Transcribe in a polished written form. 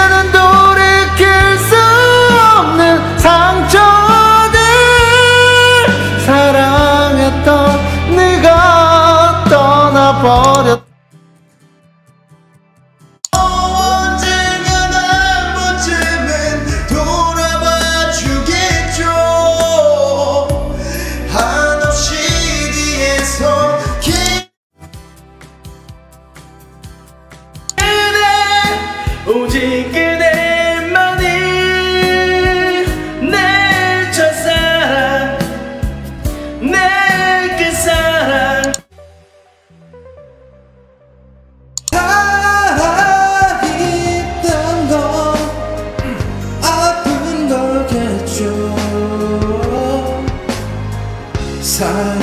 이제는 돌이킬 수 없는 상처들 사랑했던 네가 떠나버렸 오직 그대만이 내 첫사랑 내 끝사랑 살아있던 건 아픈 거겠죠.